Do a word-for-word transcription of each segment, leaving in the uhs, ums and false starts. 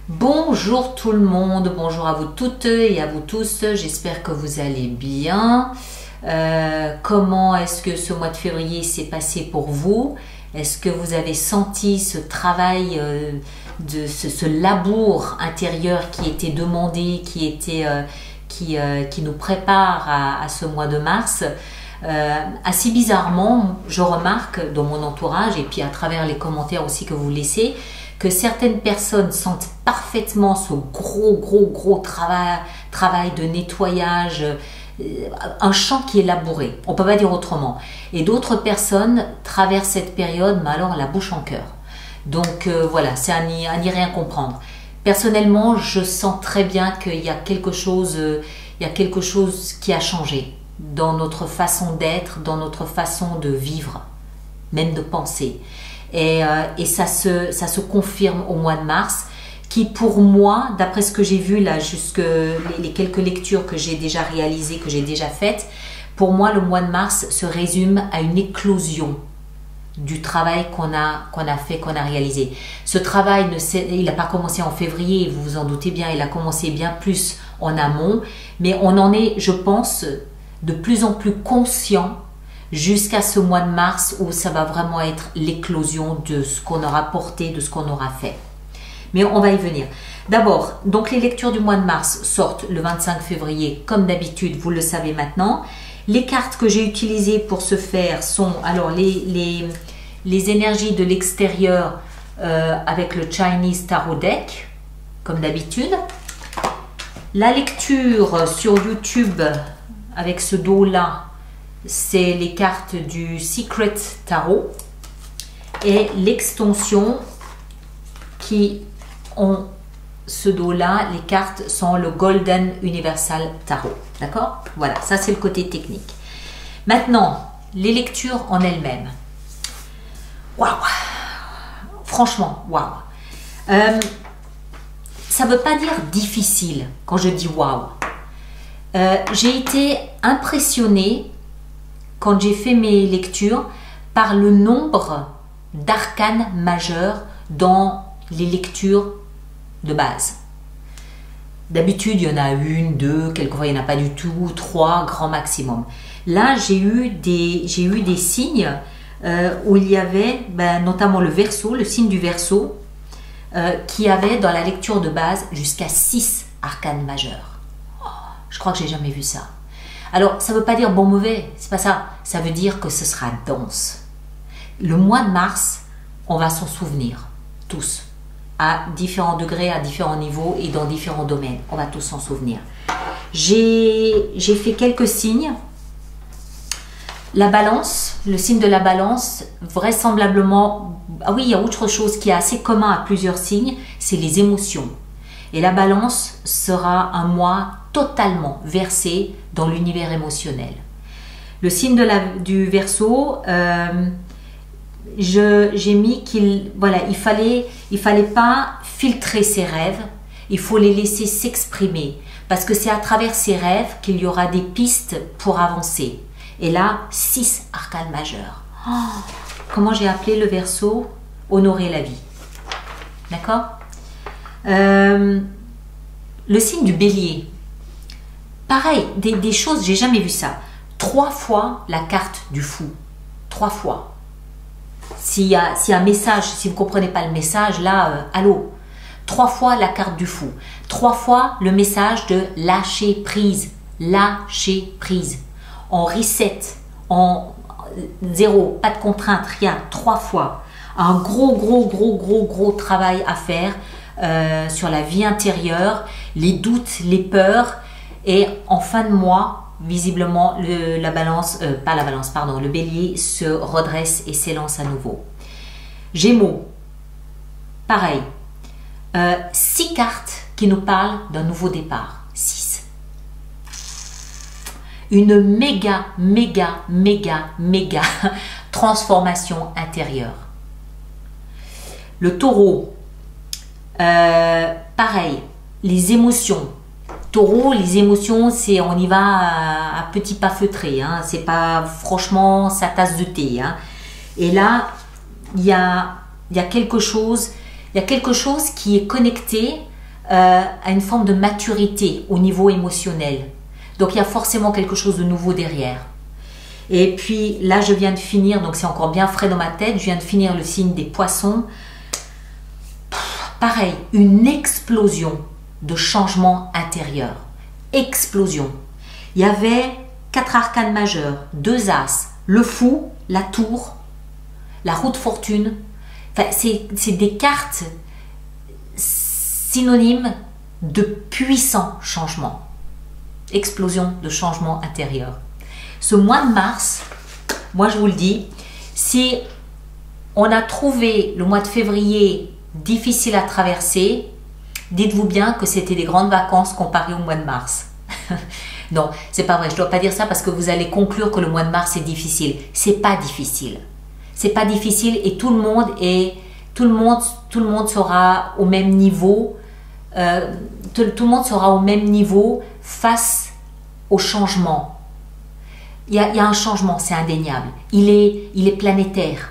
Bonjour tout le monde, bonjour à vous toutes et à vous tous, j'espère que vous allez bien. Euh, comment est-ce que ce mois de février s'est passé pour vous? Est-ce que vous avez senti ce travail, euh, de ce, ce labour intérieur qui était demandé, qui, était, euh, qui, euh, qui nous prépare à, à ce mois de mars? Euh, assez bizarrement, je remarque dans mon entourage et puis à travers les commentaires aussi que vous laissez, que certaines personnes sentent parfaitement ce gros, gros, gros travail, travail de nettoyage, euh, un champ qui est labouré, on ne peut pas dire autrement. Et d'autres personnes traversent cette période, mais alors la bouche en cœur. Donc euh, voilà, c'est à n'y rien comprendre. Personnellement, je sens très bien qu'il y a quelque chose, euh, il y a quelque chose qui a changé dans notre façon d'être, dans notre façon de vivre, même de penser. Et, euh, et ça, se, ça se confirme au mois de mars, qui pour moi, d'après ce que j'ai vu là, jusque les, les quelques lectures que j'ai déjà réalisées, que j'ai déjà faites, pour moi le mois de mars se résume à une éclosion du travail qu'on a, qu'on a fait, qu'on a réalisé. Ce travail, ne il n'a pas commencé en février, vous vous en doutez bien, il a commencé bien plus en amont, mais on en est, je pense, de plus en plus conscient jusqu'à ce mois de mars où ça va vraiment être l'éclosion de ce qu'on aura porté, de ce qu'on aura fait. Mais on va y venir. D'abord, donc les lectures du mois de mars sortent le vingt-cinq février, comme d'habitude, vous le savez maintenant. Les cartes que j'ai utilisées pour ce faire sont alors les, les, les énergies de l'extérieur euh, avec le Chinese Tarot Deck, comme d'habitude. La lecture sur YouTube avec ce dos-là, c'est les cartes du Secret Tarot et l'extension qui ont ce dos-là, les cartes sont le Golden Universal Tarot. D'accord? Voilà, ça c'est le côté technique. Maintenant, les lectures en elles-mêmes. Waouh! Franchement, waouh! Euh, ça ne veut pas dire difficile quand je dis waouh. Euh, j'ai été impressionnée quand j'ai fait mes lectures par le nombre d'arcanes majeurs dans les lectures de base. D'habitude, il y en a une, deux, quelquefois il n'y en a pas du tout, trois, grand maximum. Là, j'ai eu des, j'ai eu des signes euh, où il y avait ben, notamment le Verseau, le signe du Verseau, euh, qui avait dans la lecture de base jusqu'à six arcanes majeurs. Oh, je crois que j'ai jamais vu ça. Alors, ça ne veut pas dire bon mauvais, c'est pas ça. Ça veut dire que ce sera dense. Le mois de mars, on va s'en souvenir, tous, à différents degrés, à différents niveaux et dans différents domaines. On va tous s'en souvenir. J'ai fait quelques signes. La balance, le signe de la balance, vraisemblablement, ah oui, il y a autre chose qui est assez commun à plusieurs signes, c'est les émotions. Et la balance sera un mois totalement versé dans l'univers émotionnel. Le signe de la, du Verseau, euh, j'ai mis qu'il voilà, il fallait, il fallait pas filtrer ses rêves, il faut les laisser s'exprimer parce que c'est à travers ses rêves qu'il y aura des pistes pour avancer. Et là, six arcanes majeurs. Oh, comment j'ai appelé le Verseau? Honorer la vie. D'accord? Euh, le signe du Bélier. Pareil, des, des choses, j'ai jamais vu ça. Trois fois la carte du fou. Trois fois. S'il y a, s'il y a un message, si vous ne comprenez pas le message, là, euh, allô. Trois fois la carte du fou. Trois fois le message de lâcher prise. Lâcher prise. On reset. En zéro, pas de contrainte, rien. Trois fois. Un gros, gros, gros, gros, gros travail à faire euh, sur la vie intérieure, les doutes, les peurs. Et en fin de mois, visiblement, le, la balance, euh, pas la balance, pardon, le bélier se redresse et s'élance à nouveau. Gémeaux, pareil. Euh, six cartes qui nous parlent d'un nouveau départ. Six. Une méga, méga, méga, méga transformation intérieure. Le taureau, euh, pareil, les émotions. Taureau, les émotions, c'est on y va à, à petits pas feutrés, hein. C'est pas franchement sa tasse de thé, hein. Et là, il y a, y a quelque chose, il y a quelque chose qui est connecté euh, à une forme de maturité au niveau émotionnel. Donc il y a forcément quelque chose de nouveau derrière. Et puis là, je viens de finir, donc c'est encore bien frais dans ma tête, je viens de finir le signe des poissons. Pff, pareil, une explosion de changement intérieur. Explosion. Il y avait quatre arcanes majeurs, deux as, le fou, la tour, la roue de fortune. Enfin, c'est des cartes synonymes de puissants changements. Explosion de changement intérieur. Ce mois de mars, moi je vous le dis, si on a trouvé le mois de février difficile à traverser, dites-vous bien que c'était des grandes vacances comparées au mois de mars. Non, c'est pas vrai, je ne dois pas dire ça parce que vous allez conclure que le mois de mars est difficile. C'est pas difficile. C'est pas difficile et tout le monde est, tout le monde, tout le monde sera au même niveau, euh, tout, tout le monde sera au même niveau face au changement. Il y a, il y a un changement, c'est indéniable. Il est, il est planétaire.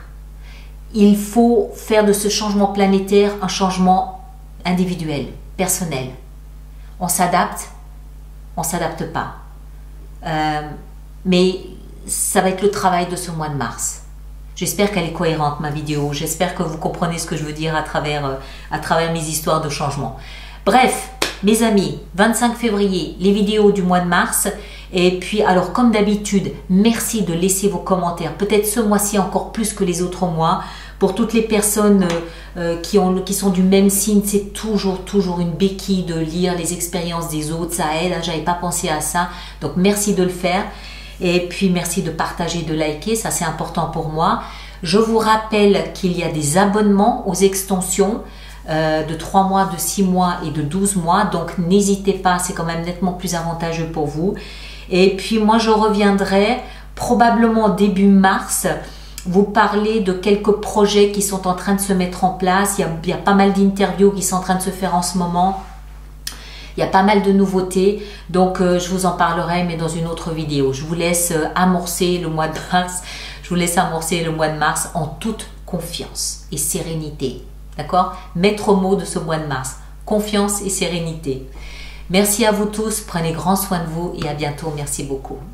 Il faut faire de ce changement planétaire un changement individuel, personnel. On s'adapte, on ne s'adapte pas. Euh, mais ça va être le travail de ce mois de mars. J'espère qu'elle est cohérente, ma vidéo. J'espère que vous comprenez ce que je veux dire à travers, euh, à travers mes histoires de changement. Bref, mes amis, vingt-cinq février, les vidéos du mois de mars. Et puis, alors, comme d'habitude, merci de laisser vos commentaires. Peut-être ce mois-ci encore plus que les autres mois. Pour toutes les personnes euh, qui, ont, qui sont du même signe, c'est toujours, toujours une béquille de lire les expériences des autres. Ça aide, hein, je n'avais pas pensé à ça. Donc, merci de le faire. Et puis, merci de partager, de liker. Ça, c'est important pour moi. Je vous rappelle qu'il y a des abonnements aux extensions euh, de trois mois, de six mois et de douze mois. Donc, n'hésitez pas, c'est quand même nettement plus avantageux pour vous. Et puis, moi, je reviendrai probablement début mars vous parler de quelques projets qui sont en train de se mettre en place. Il y a, il y a pas mal d'interviews qui sont en train de se faire en ce moment. Il y a pas mal de nouveautés. Donc, euh, je vous en parlerai, mais dans une autre vidéo. Je vous laisse euh, amorcer le mois de mars. Je vous laisse amorcer le mois de mars en toute confiance et sérénité. D'accord? Maître mot de ce mois de mars. Confiance et sérénité. Merci à vous tous. Prenez grand soin de vous et à bientôt. Merci beaucoup.